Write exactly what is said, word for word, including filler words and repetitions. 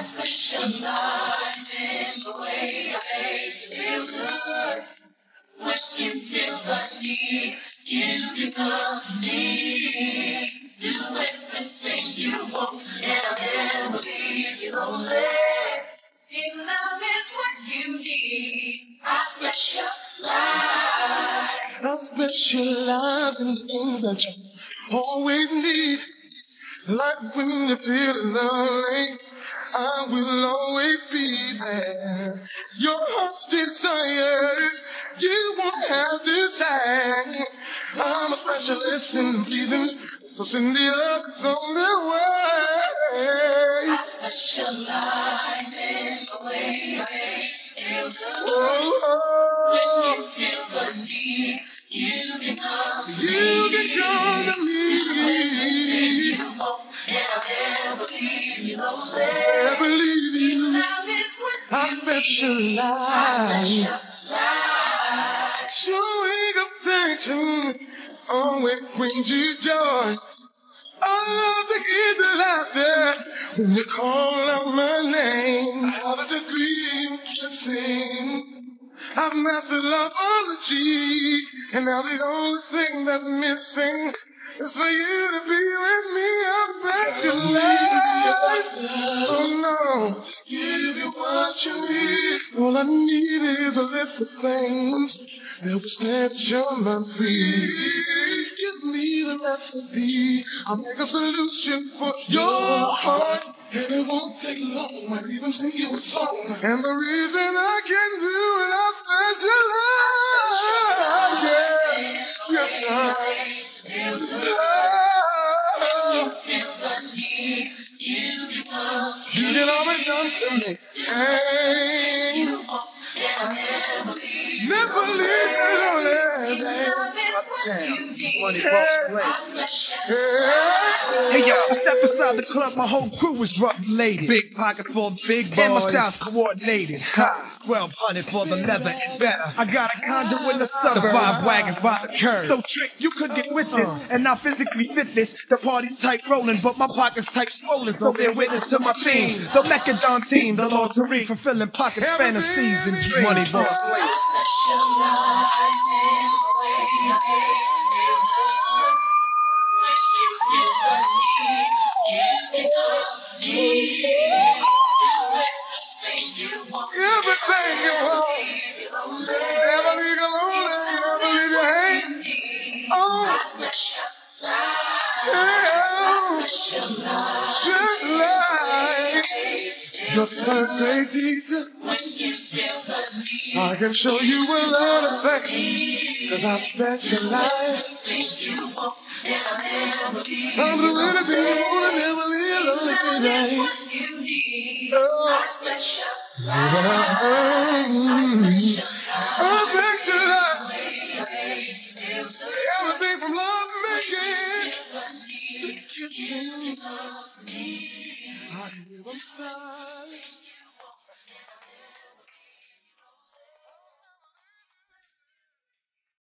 specialize in the way I feel good. When you feel the need, you can come to me. Do everything you want, and I'll never leave you lonely. If love is what you need, I specialize. I specialize in things that you always need. Like when you're feeling lonely, I will always be there. Your heart's desires, you won't have to say. I'm a specialist in pleasing, so send the others on their way. I specialize in the way I feel good. Oh, When you feel the need, you can come to you me. can come to me. You won't, and I'll never leave you lonely. I believe you. Love is what I you specialize. specialize. Showing affection always brings you joy. I love to hear the laughter when you call out my name. I have a degree in kissing. I've mastered loveology, and now the only thing that's missing is for you to be with me. I specialize. Oh no, to give you what you need. All I need is a list of things that will set your mind free. Give me the recipe. I'll make a solution for your heart. And it won't take long. Might even sing you a song. And the reason I can do it, I specialize. Yeah, yes, I. You did always done to me. Hey. Never leave me lonely. Money Boss Place. Hey. Hey yo, I step inside the club, my whole crew is rough lady. Big pockets for the big boys. And my style's coordinated. Ha, twelve hundred for the leather and better. I got a condo in the suburbs. The vibe wagons by the curb. So trick, you could get with this and not physically fit this. The party's tight rolling, but my pockets tight swollen. So bear witness to my theme. The Mechadon team, the Lord Tariq, fulfilling pocket fantasies and dreams. Money Boss Place. Specialize in the way I feel good. When you feel the need, you can come to me. Do everything you want. Everything you want. Never leave you alone. Never leave your hand. Oh, I specialize. yeah. I specialize. Just like your third grade teacher, When you feel the need, I can show you a lot of things, cause I specialize. think you want, and I'll never leave I'm you the anything you wanna, never leave you Love is lonely. what you need. Oh, I specialize. I specialize. Everything from love making to kissing. I can live inside.